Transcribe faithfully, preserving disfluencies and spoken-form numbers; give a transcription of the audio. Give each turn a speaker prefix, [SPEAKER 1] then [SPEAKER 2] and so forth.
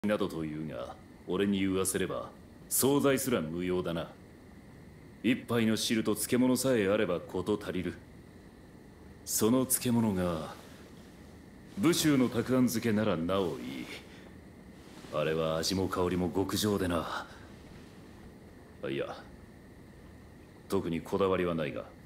[SPEAKER 1] などと言うが、俺に言わせれば惣菜すら無用だな。一杯の汁と漬物さえあれば事足りる。その漬物が武州のたくあん漬けならなおいい。あれは味も香りも極上でな。いや、特にこだわりはないが。